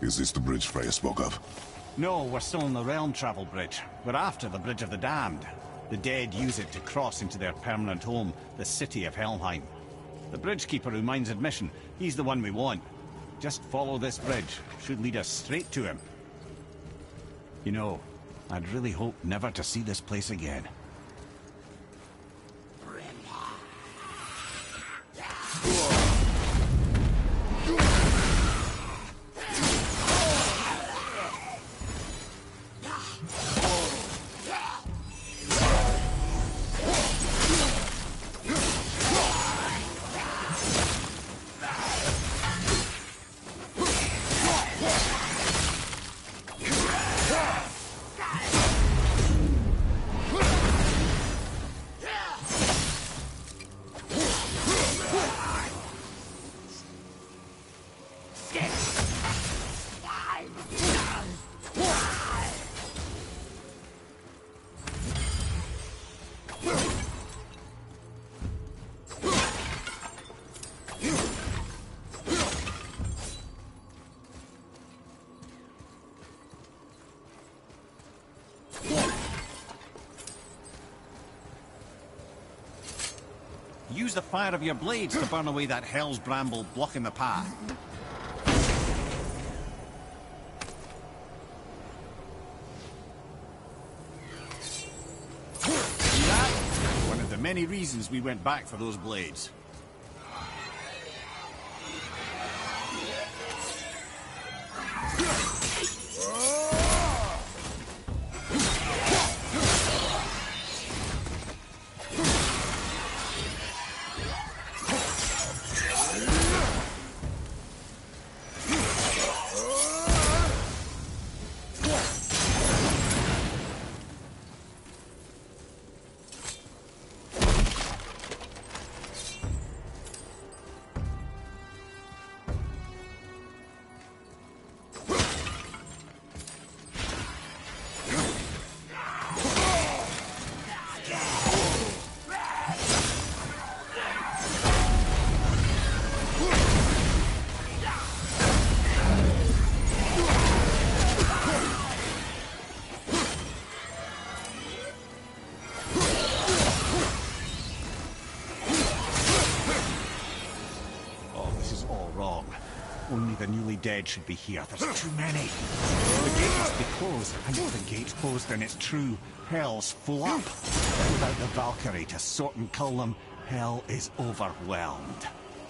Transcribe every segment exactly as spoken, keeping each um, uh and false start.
Is this the bridge Freya spoke of? No, we're still on the realm travel bridge. We're after the Bridge of the Damned. The dead use it to cross into their permanent home, the city of Helheim. The bridgekeeper who minds admission, he's the one we want. Just follow this bridge. Should lead us straight to him. You know, I'd really hope never to see this place again. Use the fire of your blades to burn away that hell's bramble blocking the path. See that? One of the many reasons we went back for those blades. Only the newly dead should be here. There's too many. The gate must be closed. And if the gate's closed, then it's true. Hell's full up. Without the Valkyrie to sort and kill them, hell is overwhelmed.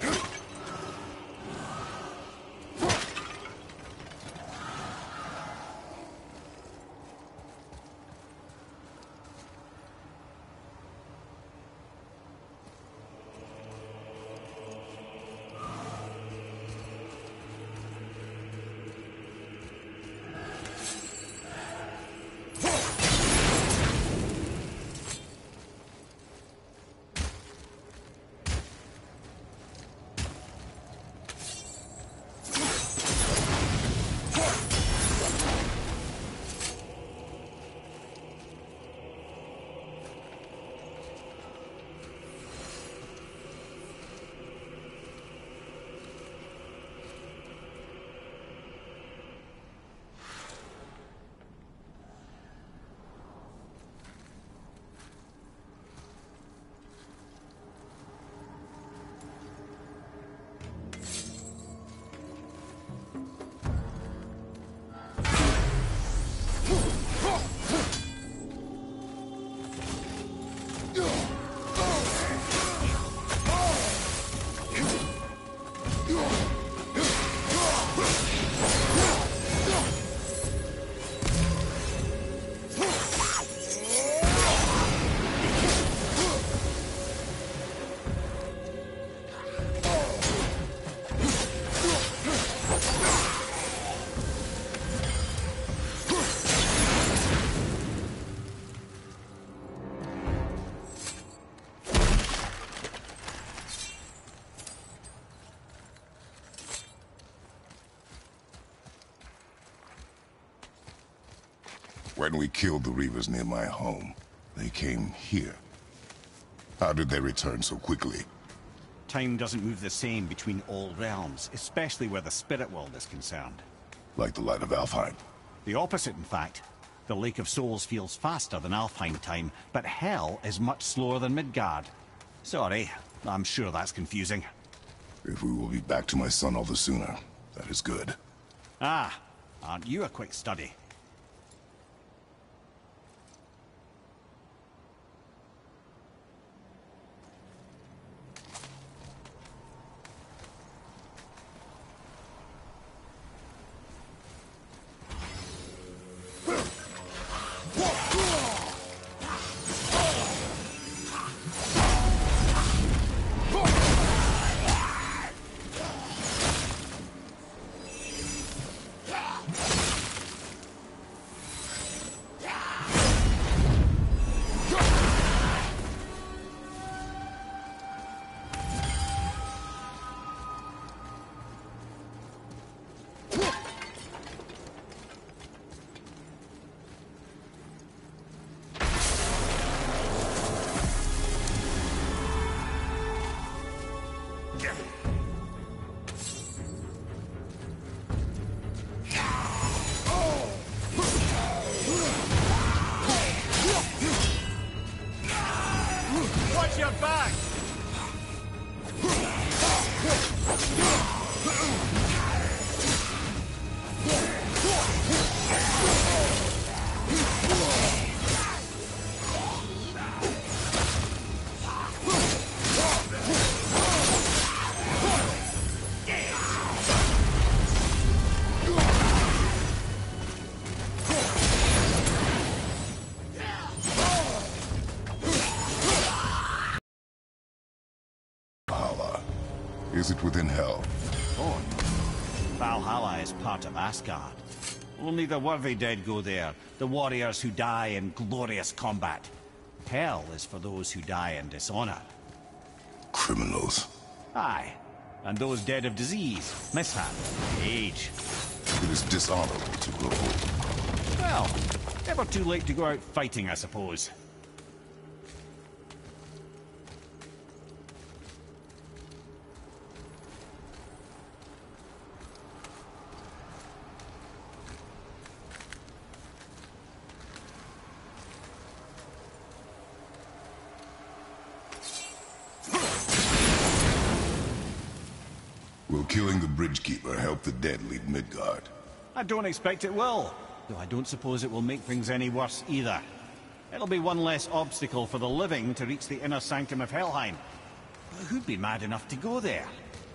When we killed the Reavers near my home, they came here. How did they return so quickly? Time doesn't move the same between all realms, especially where the spirit world is concerned. Like the light of Helheim. The opposite, in fact. The Lake of Souls feels faster than Alfheim time, but Hell is much slower than Midgard. Sorry, I'm sure that's confusing. If we will be back to my son all the sooner, that is good. Ah, aren't you a quick study? Watch your back! Is it within Hell? Oh, Valhalla is part of Asgard. Only the worthy dead go there, the warriors who die in glorious combat. Hell is for those who die in dishonor. Criminals. Aye, and those dead of disease, mishap, age. It is dishonorable to grow old. Well, never too late to go out fighting, I suppose. Will killing the Bridgekeeper help the dead leave Midgard? I don't expect it will, though I don't suppose it will make things any worse either. It'll be one less obstacle for the living to reach the inner sanctum of Helheim. But who'd be mad enough to go there?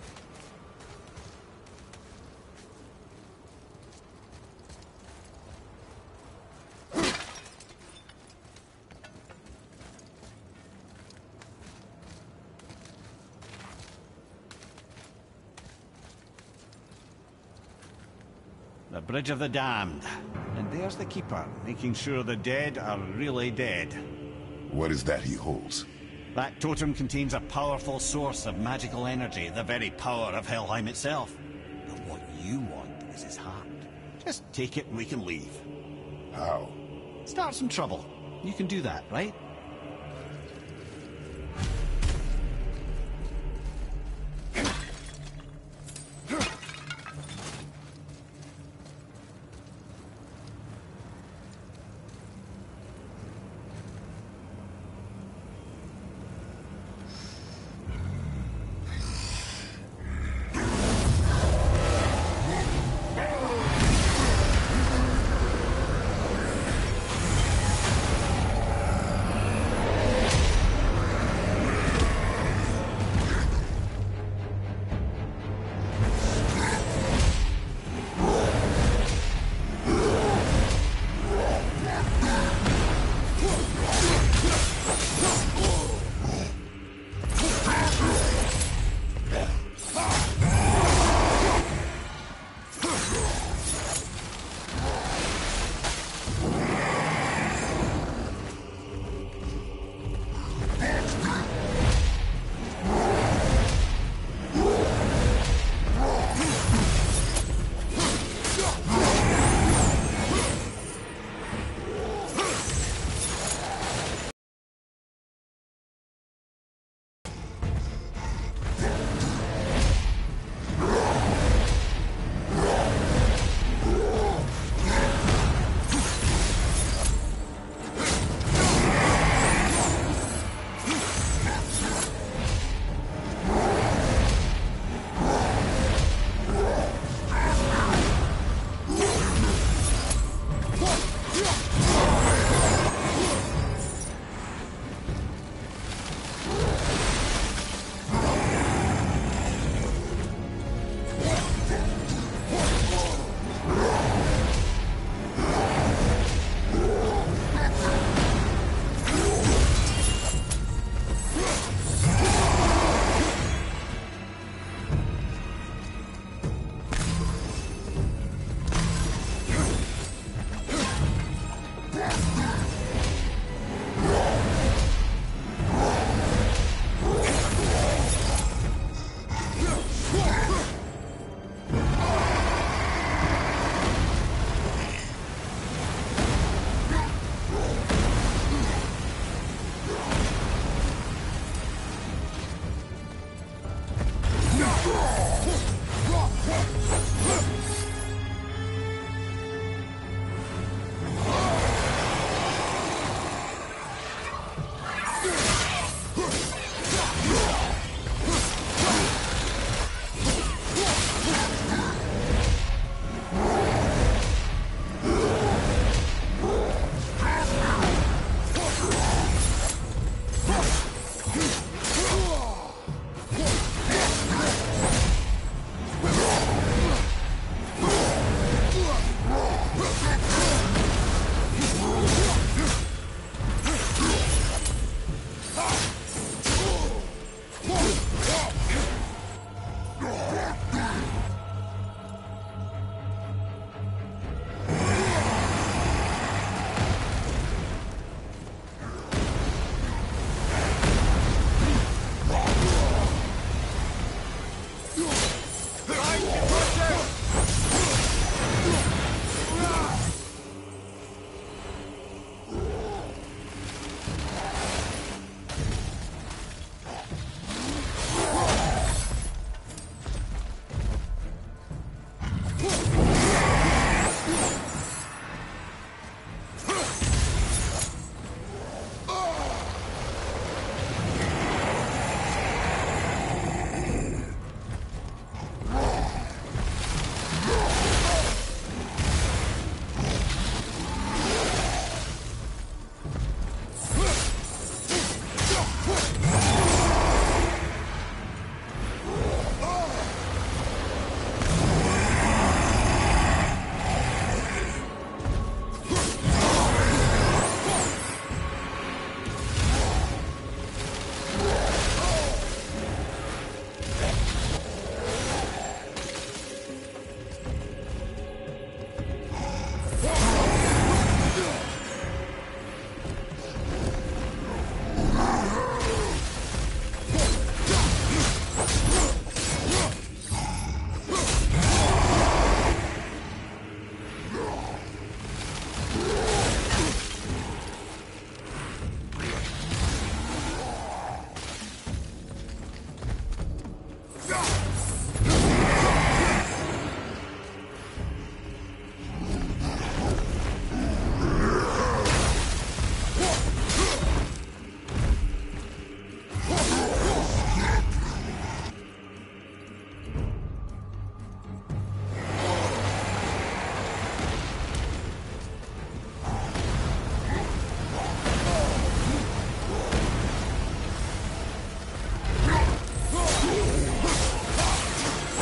The Bridge of the Damned. And there's the Keeper, making sure the dead are really dead. What is that he holds? That totem contains a powerful source of magical energy, the very power of Helheim itself. But what you want is his heart. Just take it and we can leave. How? Start some trouble. You can do that, right?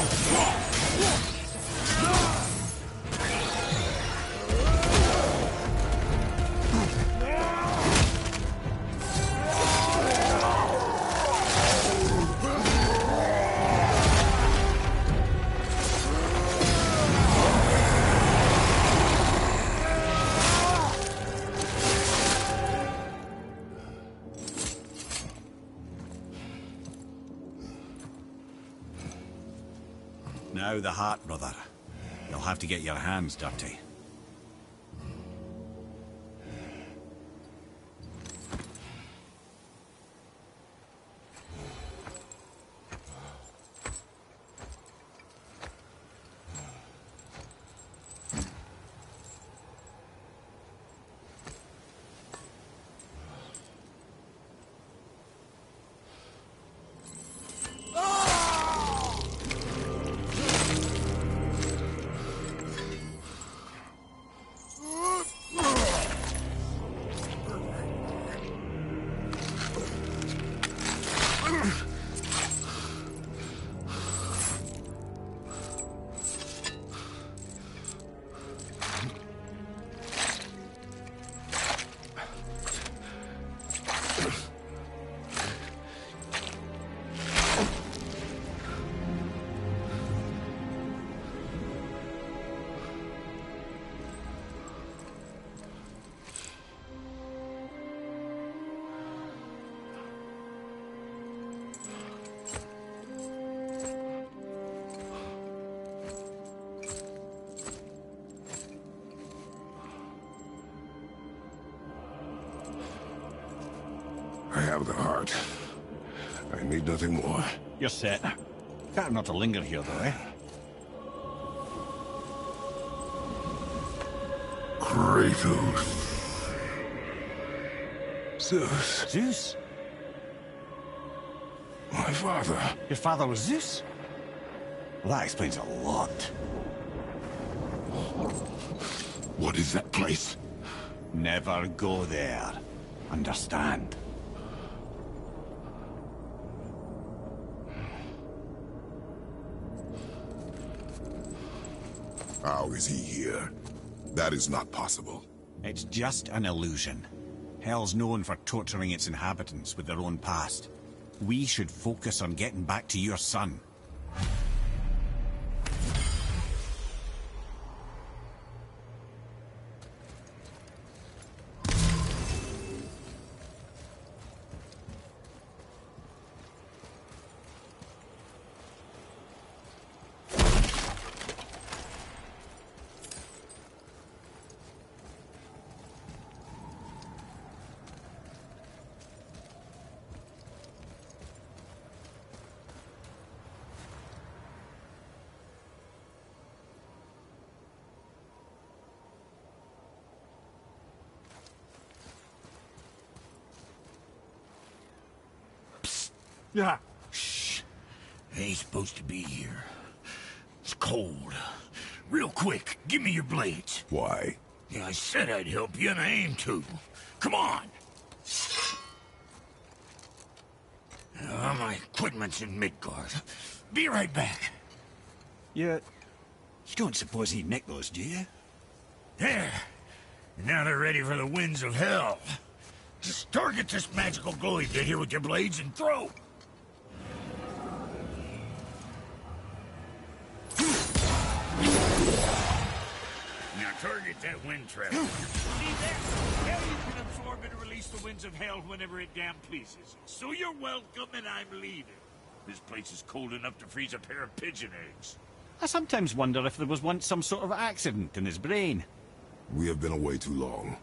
Now the heart, brother. You'll have to get your hands dirty. I have the heart. I need nothing more. You're set. Better not to linger here, though, eh? Kratos. Zeus. Zeus? My father. Your father was Zeus? Well, that explains a lot. What is that place? Never go there. Understand? How is he here? That is not possible. It's just an illusion. Hell's known for torturing its inhabitants with their own past. We should focus on getting back to your son. Yeah. Shh. I ain't supposed to be here. It's cold. Real quick, give me your blades. Why? Yeah, I said I'd help you, and I aim to. Come on. Uh, my equipment's in Midgard. Be right back. You... You don't suppose he'd nick those, do you? There. Now they're ready for the winds of hell. Just target this magical glowy bit here with your blades and throw. Now target that wind trap. See that? Now you can absorb and release the winds of hell whenever it damn pleases. So you're welcome and I'm leaving. This place is cold enough to freeze a pair of pigeon eggs. I sometimes wonder if there was once some sort of accident in his brain. We have been away too long.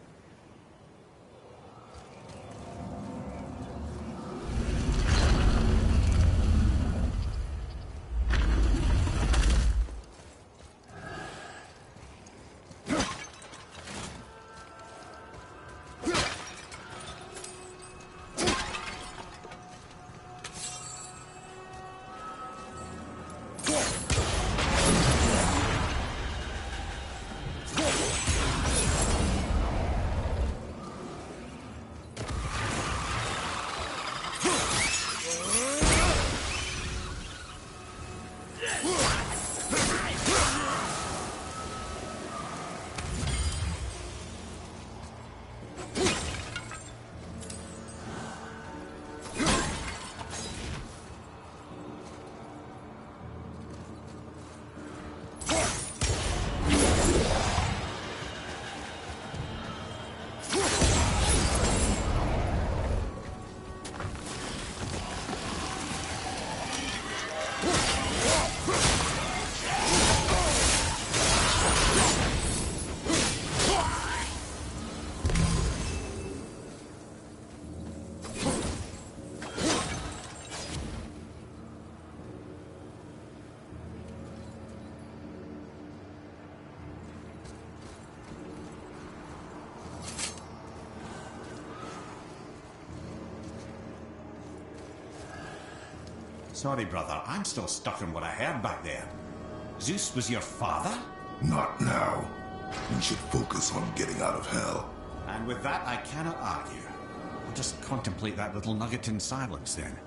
Sorry, brother, I'm still stuck on what I heard back there. Zeus was your father? Not now. We should focus on getting out of hell. And with that, I cannot argue. I'll just contemplate that little nugget in silence, then.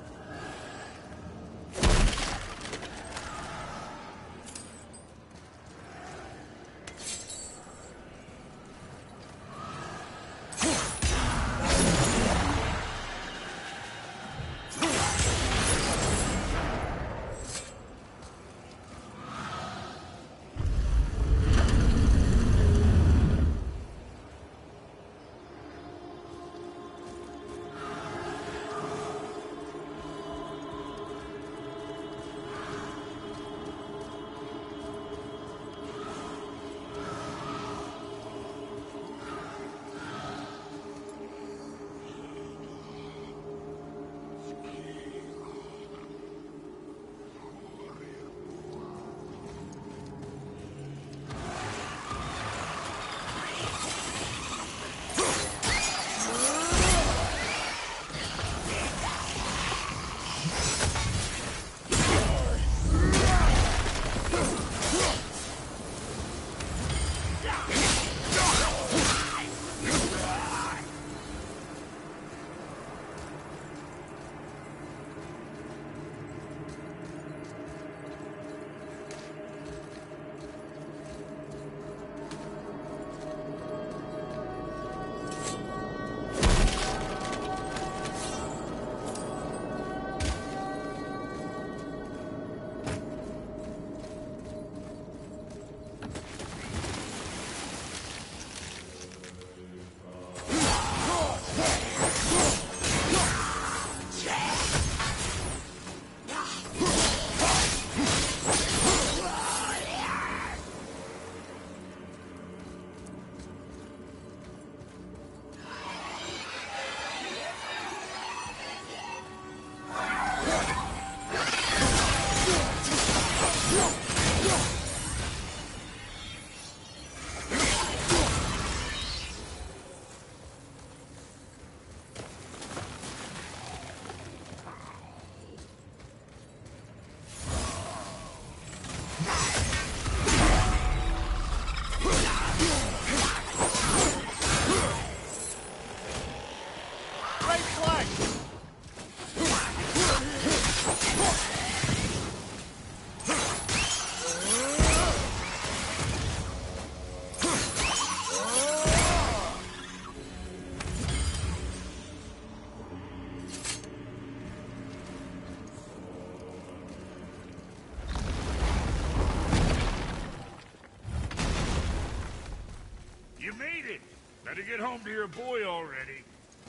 Better get home to your boy already.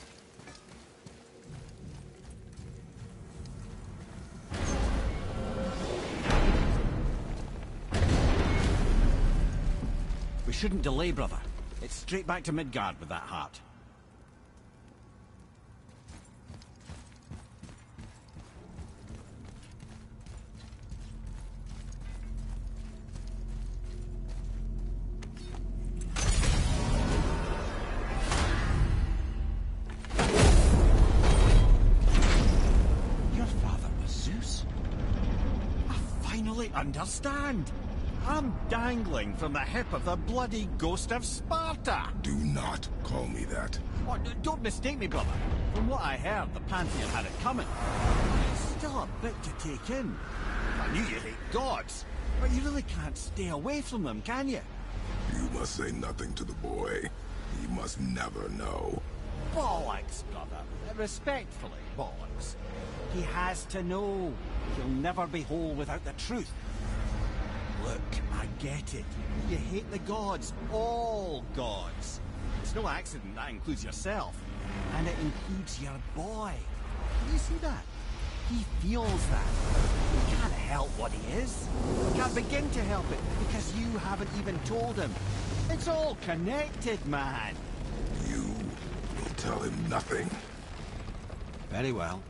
We shouldn't delay, brother. It's straight back to Midgard with that heart. Understand? I'm dangling from the hip of the bloody ghost of Sparta! Do not call me that. Oh, don't mistake me, brother. From what I heard, the Pantheon had it coming. It's still a bit to take in. I knew you hate gods, but you really can't stay away from them, can you? You must say nothing to the boy. He must never know. Bollocks, brother. Respectfully, bollocks. He has to know. He'll never be whole without the truth. Look, I get it. You hate the gods. All gods. It's no accident that includes yourself. And it includes your boy. Do you see that? He feels that. He can't help what he is. He can't begin to help it because you haven't even told him. It's all connected, man. You will tell him nothing. Very well.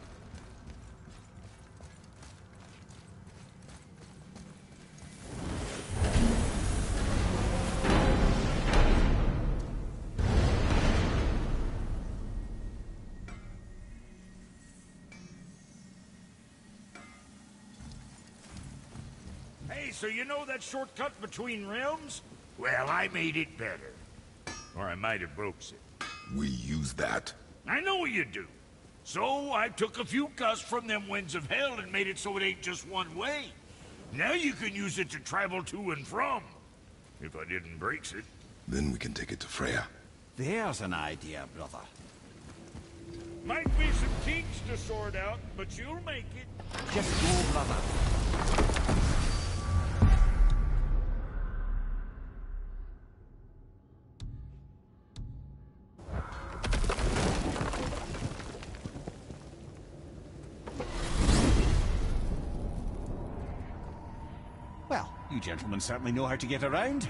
Hey, so you know that shortcut between realms? Well, I made it better. Or I might have broke it. We use that. I know you do. So I took a few cuss from them winds of hell and made it so it ain't just one way. Now you can use it to travel to and from. If I didn't break it. Then we can take it to Freya. There's an idea, brother. Might be some kinks to sort out, but you'll make it. Just go, brother. Well, you gentlemen certainly know how to get around.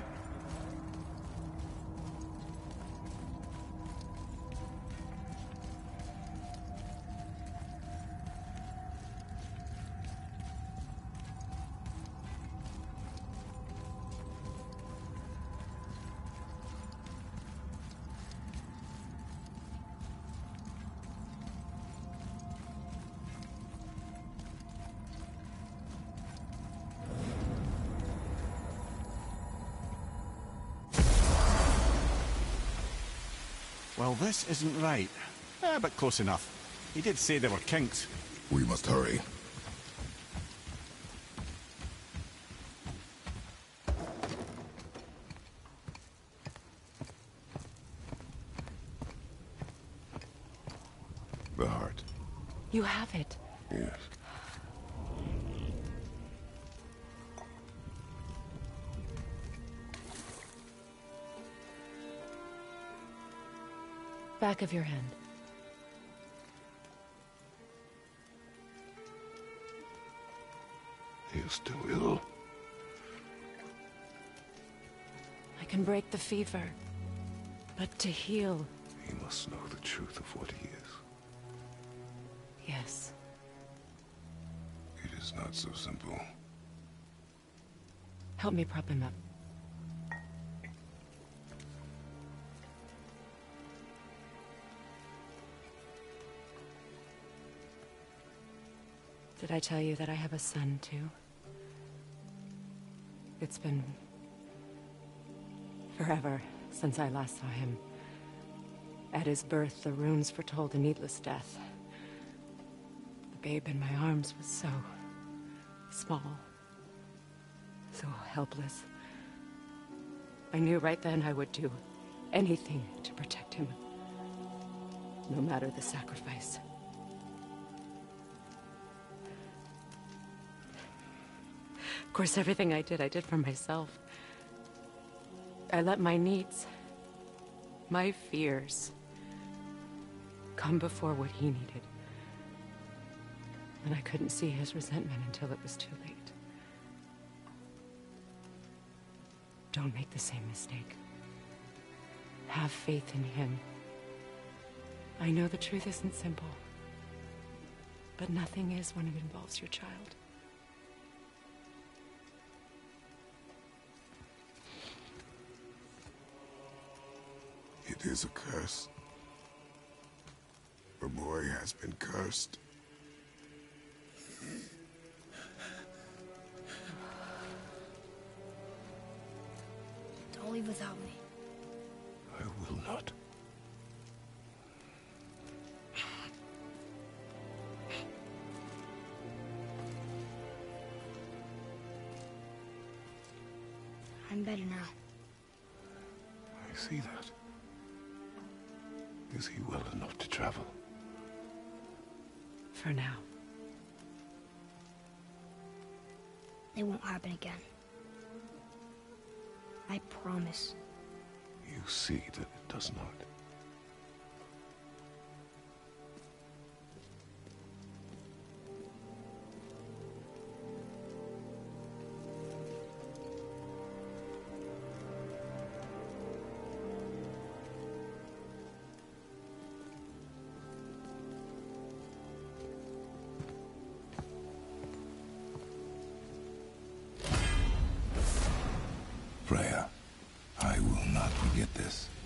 Well, this isn't right. Eh, but close enough. He did say there were kinks. We must hurry. The heart. You have it. Yes. Back of your hand. He is still ill. I can break the fever. But to heal... He must know the truth of what he is. Yes. It is not so simple. Help me prop him up. Did I tell you that I have a son, too? It's been... forever since I last saw him. At his birth, the runes foretold a needless death. The babe in my arms was so... small. So helpless. I knew right then I would do anything to protect him. No matter the sacrifice. Of course, everything I did, I did for myself. I let my needs, my fears, come before what he needed. And I couldn't see his resentment until it was too late. Don't make the same mistake. Have faith in him. I know the truth isn't simple, but nothing is when it involves your child. It is a curse. The boy has been cursed. Don't leave without me. I will not. I'm better now. I see that. Is he well enough to travel? For now. It won't happen again. I promise. You see that it does not. Freya, I will not forget this.